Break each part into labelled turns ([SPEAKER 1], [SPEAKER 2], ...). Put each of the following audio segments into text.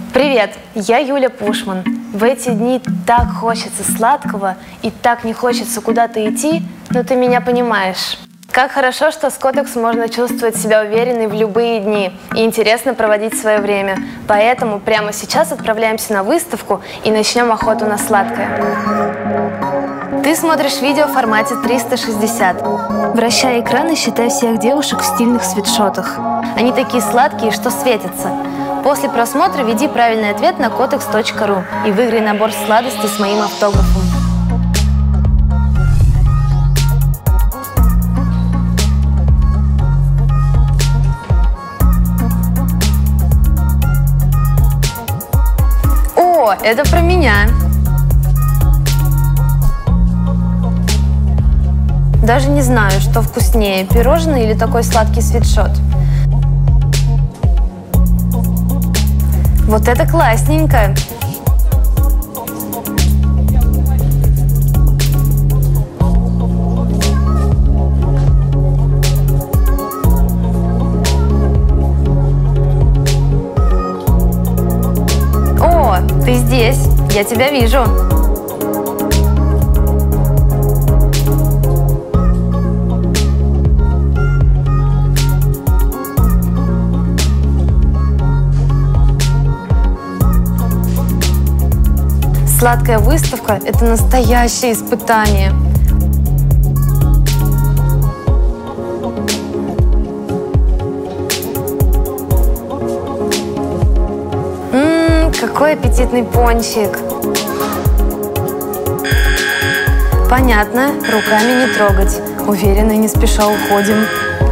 [SPEAKER 1] Привет, я Юля Пушман. В эти дни так хочется сладкого и так не хочется куда-то идти, но ты меня понимаешь. Как хорошо, что с Котекс можно чувствовать себя уверенной в любые дни и интересно проводить свое время. Поэтому прямо сейчас отправляемся на выставку и начнем охоту на сладкое. Ты смотришь видео в формате 360. Вращая экран и считай всех девушек в стильных свитшотах. Они такие сладкие, что светятся. После просмотра введи правильный ответ на kotex.ru и выиграй набор сладостей с моим автографом. О, это про меня. Даже не знаю, что вкуснее, пирожное или такой сладкий свитшот. Вот это классненько! О, ты здесь! Я тебя вижу! Сладкая выставка – это настоящее испытание. Какой аппетитный пончик! Понятно, руками не трогать. Уверенно и не спеша уходим.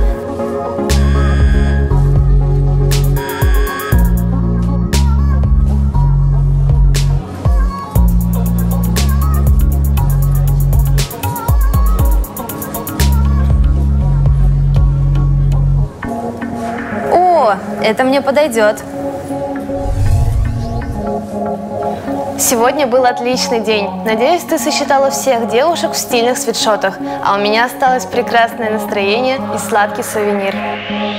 [SPEAKER 1] Это мне подойдет. Сегодня был отличный день. Надеюсь, ты сосчитала всех девушек в стильных свитшотах, а у меня осталось прекрасное настроение и сладкий сувенир.